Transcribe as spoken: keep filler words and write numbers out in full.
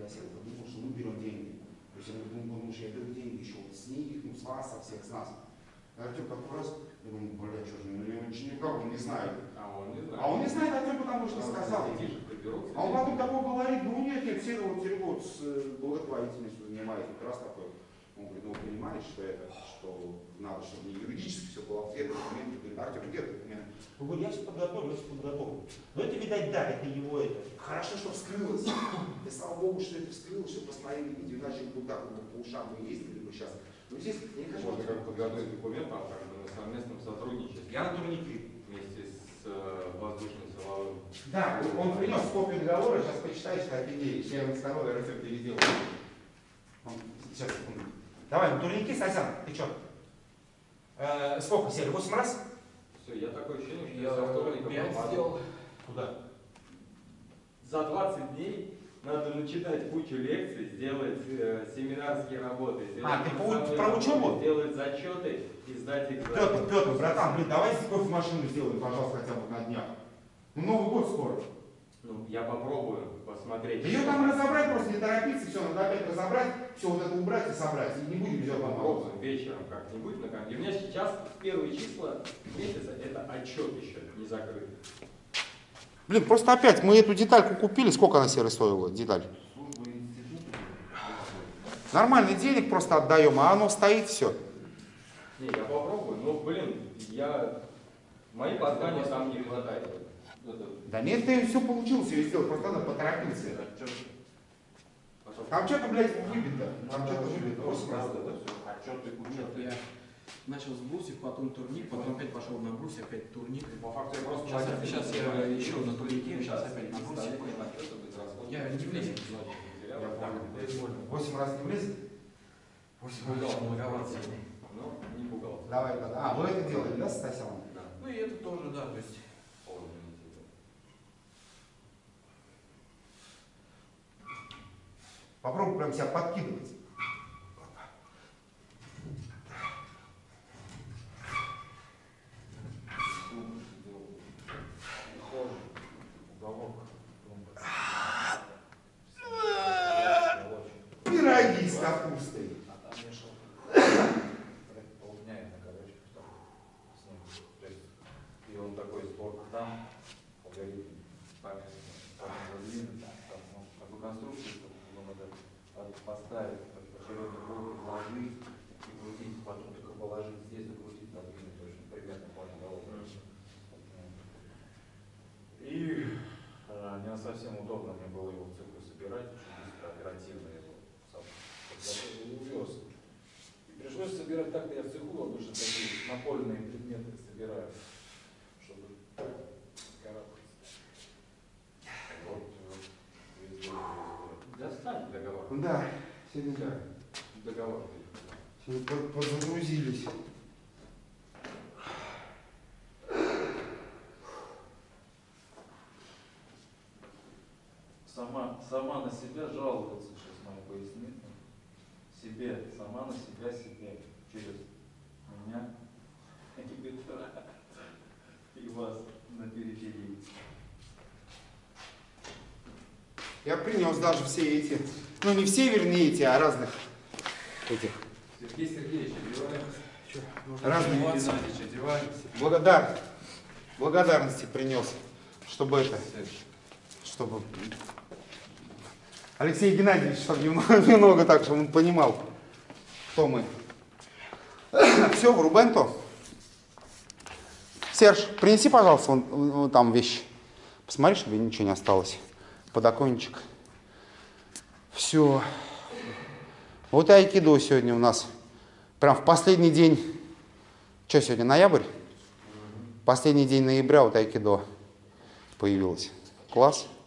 я сел, подумал, что мы берем деньги. То есть я думал, что я беру деньги еще вот с них, ну, с вас, со всех, с нас. Артем такой раз, я думаю, бля, что же, ну, никого не знает. А он не знает. А он не знает, Артем, потому что сказал. А он потом такой говорит, ну нет, нет, все вот, вот с благотворительностью занимается, как раз такой. Он говорит, ну вы понимаете, что это, что надо, чтобы не юридически все было, все документы. Говорит, Артем, где документы? Он говорит, я все подготовлю, я все подготовлю. Но это, видать, да, это его это. Хорошо, что вскрылось. И слава Богу, что это вскрылось, что посмотрели видео, иначе бы так вот по ушам мы ездили бы сейчас. Но здесь я не хочу. Можно как подготовить документы, а как бы на совместном сотрудничестве. Я на турнике. Вместе с э, воздушным силовым. Да, он принес копию договора, сейчас почитаешь, что офигеешь. Я ему сказал, я Артем переделал. Сейчас, секунду. Давай, на турнике, Сасан, ты что? Э, сколько сели? Восемь раз? Все, я такое ощущение, что я я со вторника пять попал. сделал. Куда? За двадцать дней надо начитать кучу лекций, сделать э, семинарские работы, сделать А, ты по, работы, про учебу? сделать зачеты и сдать экзамен. Петр, Петр, братан, блин, давай кофемашину сделаем, пожалуйста, хотя бы на днях. Ну, Новый год скоро. Ну, я попробую посмотреть. Ее там разобрать, просто не торопиться, все, надо опять разобрать, все вот это убрать и собрать. И не будем делать там Попробуем вечером как-нибудь. И у меня сейчас первые числа месяца это отчет еще не закрыт. Блин, просто опять, мы эту детальку купили, сколько она серой стоила, деталь? Нормальный денег просто отдаем, а оно стоит все. Не, я попробую, но, блин, я... Мои познания там не хватает. Да нет, ты все получилось, все сделал, просто надо поторопиться. Там что-то, блядь, выбито. Там что-то выбито. Я начал с брусьев, потом турник, потом опять пошел на брусья, опять турник. По факту я просто... Сейчас, сейчас я еще на турнике, сейчас опять на брусья. Я не влезет. Восемь раз не влезет? Восемь раз многовато. Ну, не пугался. Давай, а, вы это делали, да, Стасян? Да. Ну и это тоже, да, то есть. Попробуй прям себя подкидывать. Пироги с капустой. И он такой сборка там, алгоритм, память, задвинуть, там, ну, такую конструкцию, чтобы надо поставить, очередной блок вложить и крутить, потом только положить здесь, закрутить, задвинуть, в общем, примерно можно голову. И э, не совсем удобно мне было его в цифру собирать, быстро, оперативно его увез. И пришлось собирать так-то, я в цеху обычно такие напольные предметы собираю. Достань договор. Да, сегодня Договор. сегодня подзагрузились. Сама, сама на себя жаловаться, сейчас могу пояснить. Себе, сама на себя, себе, через меня и Петра, и вас на периферии. Я принес даже все эти, ну не все, вернее, эти, а разных этих. Сергей Сергеевич, одеваем. Разные одеваем. Благодар, благодарности принес, чтобы это, чтобы Алексей Геннадьевич, чтобы немного, немного так, чтобы он понимал, кто мы. Все, Рубенто. Серж, принеси, пожалуйста, вон, вон там вещи. Посмотри, чтобы ничего не осталось. Подоконничек. Все. Вот и айкидо сегодня у нас. Прям в последний день. Что сегодня, ноябрь? Последний день ноября вот айкидо появилось. Класс.